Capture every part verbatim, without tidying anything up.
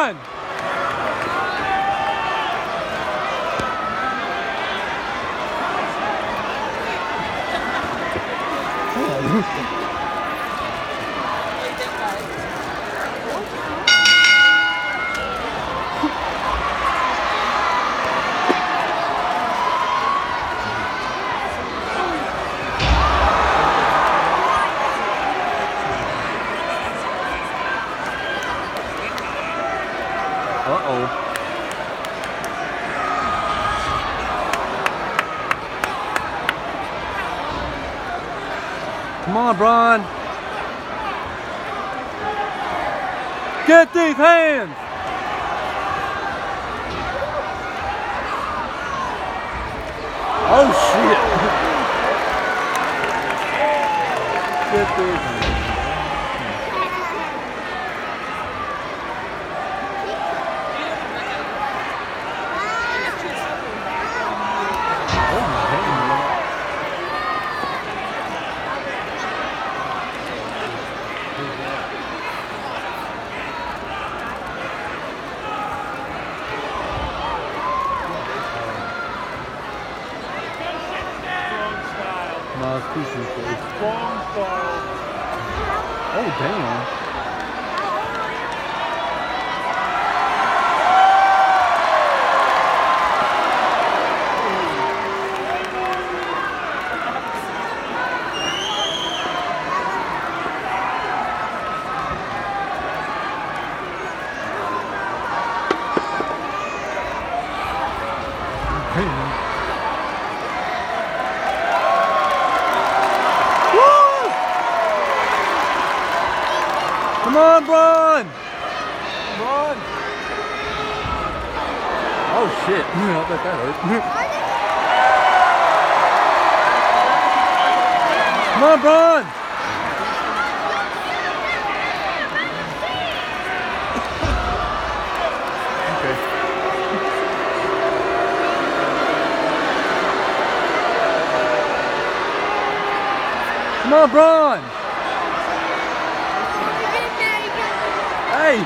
Braun! Uh-oh. Come on, Braun. Get these hands. Oh, shit. Get these hands. Oh, damn. Come on, Braun! Braun! Oh shit! I bet that hurt. Come on, Braun! Okay. Come on, Braun! Hey!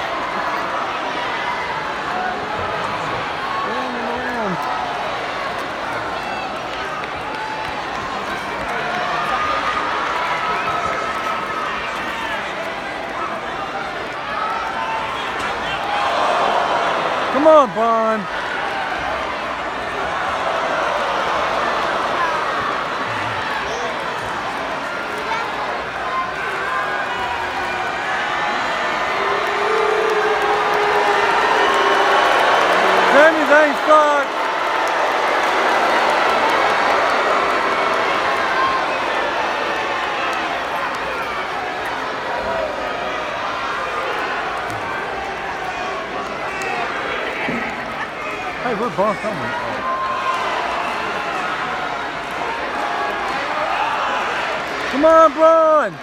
Come on, Braun! Sami Zayn sucks! Hey, where's Braun coming? Come on, Braun!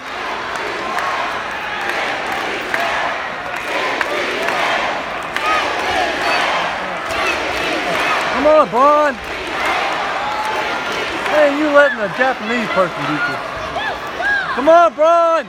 Come on, Braun! Hey, you letting a Japanese person beat you. Come on, Braun!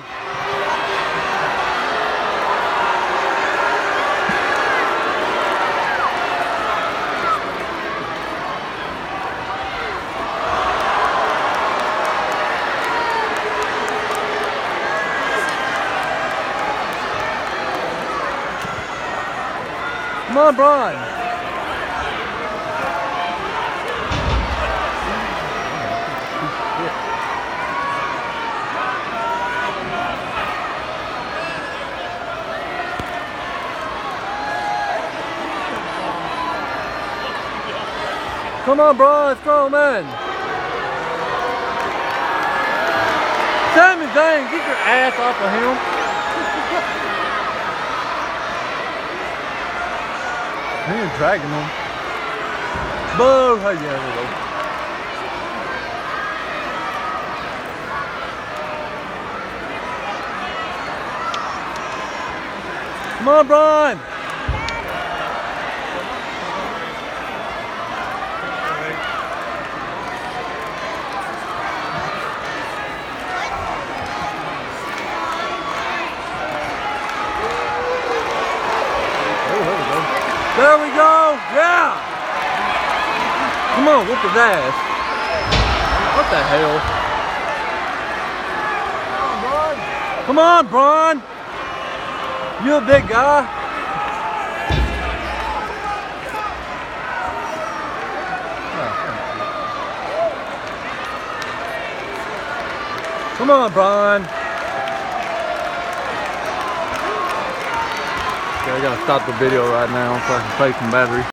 Come on, Braun! Come on, Braun Strowman! Sami Zayn, get your ass off of him! He's dragging him. Boo! Hey, yeah, there we go. Come on, Braun! There we go. Yeah. Come on, whoop his ass. What the hell? Come on, Bron. You a big guy. Come on, Bron. Okay, I gotta stop the video right now so I can save some battery.